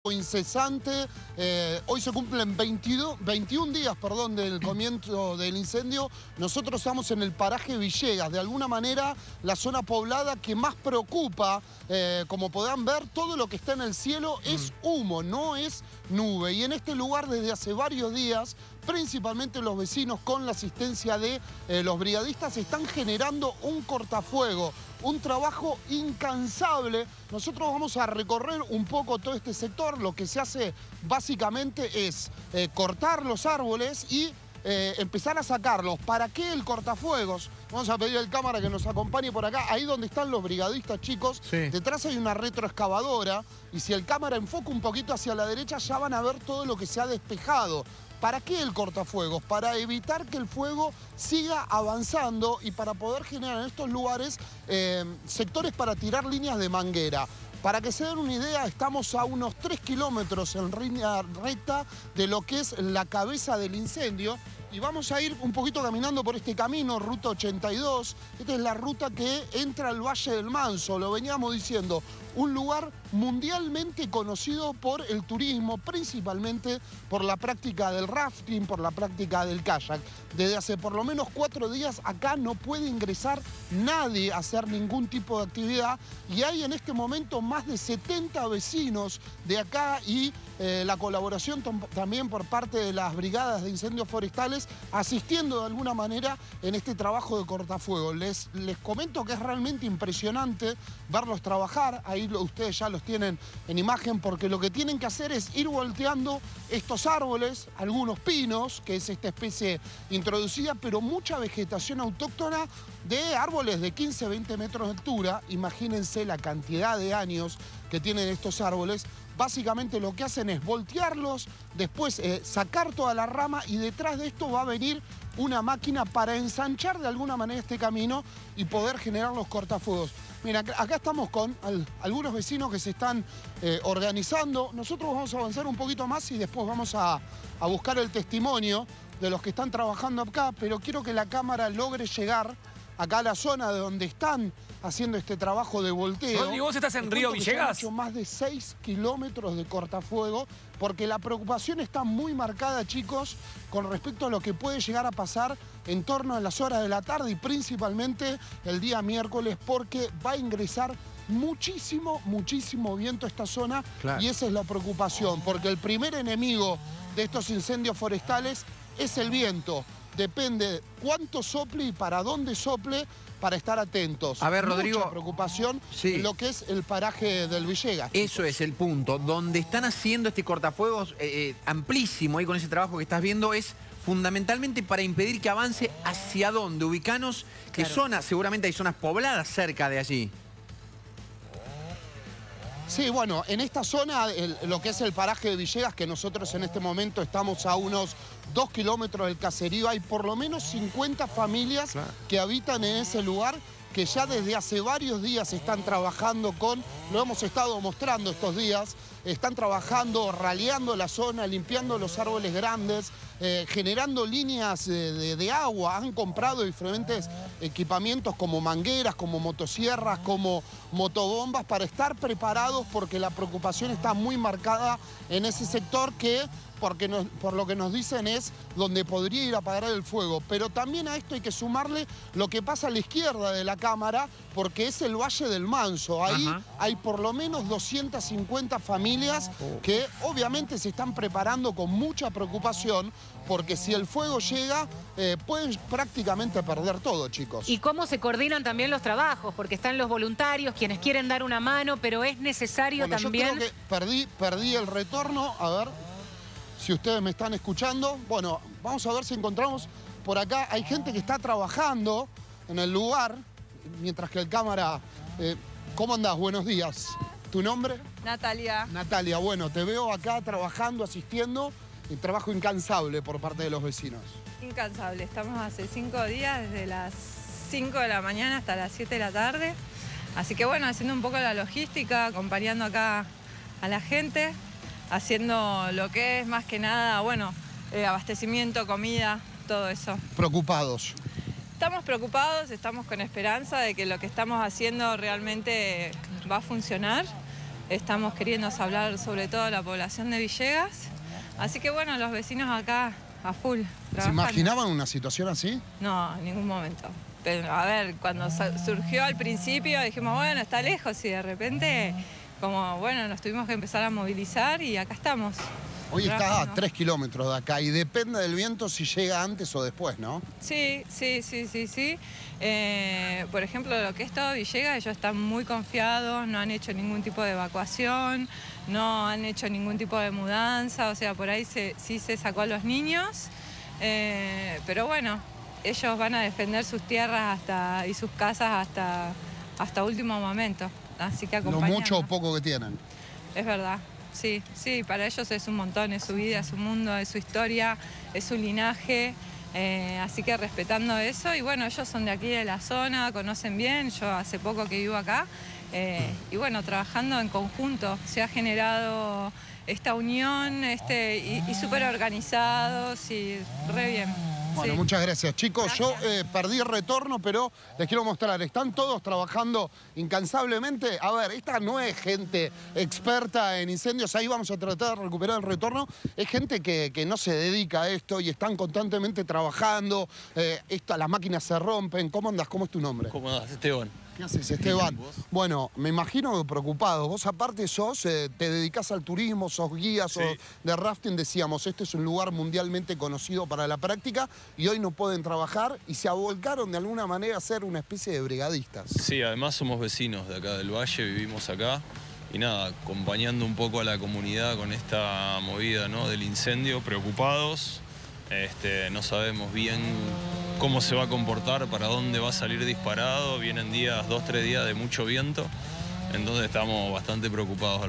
incesante. Hoy se cumplen 21 días del comienzo del incendio. Nosotros estamos en el paraje Villegas, de alguna manera la zona poblada que más preocupa. Como podrán ver, todo lo que está en el cielo es humo, no es nube. Y en este lugar desde hace varios días, principalmente los vecinos con la asistencia de los brigadistas, están generando un cortafuego, un trabajo incansable. Nosotros vamos a recorrer un poco todo este sector. Lo que se hace básicamente es cortar los árboles y empezar a sacarlos. ¿Para qué el cortafuegos? Vamos a pedir al cámara que nos acompañe por acá. Ahí donde están los brigadistas, chicos, sí. Detrás hay una retroexcavadora y si el cámara enfoca un poquito hacia la derecha ya van a ver todo lo que se ha despejado. ¿Para qué el cortafuegos? Para evitar que el fuego siga avanzando y para poder generar en estos lugares sectores para tirar líneas de manguera. Para que se den una idea, estamos a unos 3 kilómetros en línea recta de lo que es la cabeza del incendio. Y vamos a ir un poquito caminando por este camino, ruta 82. Esta es la ruta que entra al Valle del Manso, lo veníamos diciendo. Un lugar mundialmente conocido por el turismo, principalmente por la práctica del rafting, por la práctica del kayak. Desde hace por lo menos 4 días acá no puede ingresar nadie a hacer ningún tipo de actividad. Y hay en este momento más de 70 vecinos de acá y la colaboración también por parte de las brigadas de incendios forestales asistiendo de alguna manera en este trabajo de cortafuego. Les comento que es realmente impresionante verlos trabajar. Ahí ustedes ya los tienen en imagen porque lo que tienen que hacer es ir volteando estos árboles, algunos pinos, que es esta especie introducida, pero mucha vegetación autóctona de árboles de 15, 20 metros de altura. Imagínense la cantidad de años que tienen estos árboles. Básicamente lo que hacen es voltearlos, después sacar toda la rama y detrás de esto va a venir una máquina para ensanchar de alguna manera este camino y poder generar los cortafuegos. Mira, acá estamos con algunos vecinos que se están organizando. Nosotros vamos a avanzar un poquito más y después vamos a buscar el testimonio de los que están trabajando acá, pero quiero que la cámara logre llegar acá a la zona de donde están haciendo este trabajo de volteo. Rodrigo, ¿vos estás en Río Villegas? Han hecho más de 6 kilómetros de cortafuego porque la preocupación está muy marcada, chicos, con respecto a lo que puede llegar a pasar en torno a las horas de la tarde y principalmente el día miércoles porque va a ingresar muchísimo viento a esta zona. Claro. Y esa es la preocupación, porque el primer enemigo de estos incendios forestales es el viento. Depende cuánto sople y para dónde sople para estar atentos. A ver, Rodrigo. Mucha preocupación en lo que es el paraje del Villegas. Eso es el punto. Donde están haciendo este cortafuegos amplísimo ahí con ese trabajo que estás viendo es fundamentalmente para impedir que avance hacia dónde. Ubicanos qué zona, seguramente hay zonas pobladas cerca de allí. Sí, bueno, en esta zona, lo que es el paraje de Villegas, que nosotros en este momento estamos a unos 2 kilómetros del caserío, hay por lo menos 50 familias que habitan en ese lugar, que ya desde hace varios días están trabajando lo hemos estado mostrando estos días, están trabajando, raleando la zona, limpiando los árboles grandes, generando líneas de agua. Han comprado diferentes equipamientos como mangueras, como motosierras, como motobombas para estar preparados porque la preocupación está muy marcada en ese sector por lo que nos dicen es donde podría ir a apagar el fuego. Pero también a esto hay que sumarle lo que pasa a la izquierda de la cámara, porque es el Valle del Manso. Ahí hay por lo menos 250 familias que obviamente se están preparando con mucha preocupación, porque si el fuego llega, pueden prácticamente perder todo, chicos. ¿Y cómo se coordinan también los trabajos? Porque están los voluntarios, quienes quieren dar una mano, pero es necesario también... Yo creo que perdí el retorno, a ver... Si ustedes me están escuchando, bueno, vamos a ver si encontramos por acá. Hay gente que está trabajando en el lugar, mientras que el cámara... ¿Cómo andás? Buenos días. ¿Tu nombre? Natalia. Natalia, bueno, te veo acá trabajando, asistiendo, y trabajo incansable por parte de los vecinos. Incansable. Estamos hace 5 días, desde las 5 de la mañana hasta las 7 de la tarde. Así que bueno, haciendo un poco la logística, acompañando acá a la gente, haciendo lo que es más que nada, bueno, abastecimiento, comida, todo eso. ¿Preocupados? Estamos preocupados, estamos con esperanza de que lo que estamos haciendo realmente va a funcionar. estamos queriendo hablar sobre todo a la población de Villegas. Así que bueno, los vecinos acá a full, ¿Se trabajando. imaginaban una situación así? No, en ningún momento. Pero a ver, cuando surgió al principio dijimos, bueno, está lejos y de repente, como bueno, nos tuvimos que empezar a movilizar y acá estamos. Hoy está a trabajando. 3 kilómetros de acá y depende del viento si llega antes o después, ¿no? Sí. Por ejemplo, lo que es todo Villegas, ellos están muy confiados, no han hecho ningún tipo de evacuación, no han hecho ningún tipo de mudanza, o sea, por ahí sí se sacó a los niños, pero bueno, ellos van a defender sus tierras y sus casas hasta último momento, así que Lo acompañando. mucho o poco que tienen. Es verdad, sí, para ellos es un montón, es su vida, es su mundo, es su historia, es su linaje, así que respetando eso, y bueno, ellos son de aquí de la zona, conocen bien, yo hace poco que vivo acá, y bueno, trabajando en conjunto, se ha generado esta unión y súper organizados y re bien. Bueno, sí. muchas gracias. Chicos, Gracias. yo perdí el retorno, pero les quiero mostrar. Están todos trabajando incansablemente. A ver, esta no es gente experta en incendios. Ahí vamos a tratar de recuperar el retorno. Es gente que no se dedica a esto y están constantemente trabajando. Las máquinas se rompen. ¿Cómo andas? ¿Cómo es tu nombre? ¿Cómo andás, Esteban? ¿Qué haces, Esteban? Bueno, me imagino preocupado. Vos aparte te dedicás al turismo, sos guía, sos de rafting. Decíamos, este es un lugar mundialmente conocido para la práctica y hoy no pueden trabajar y se avolcaron de alguna manera a ser una especie de brigadistas. Sí, además somos vecinos de acá del Valle, vivimos acá y nada, acompañando un poco a la comunidad con esta movida, ¿no?, del incendio, preocupados. No sabemos bien cómo se va a comportar, para dónde va a salir disparado. Vienen 2 o 3 días de mucho viento, entonces estamos bastante preocupados.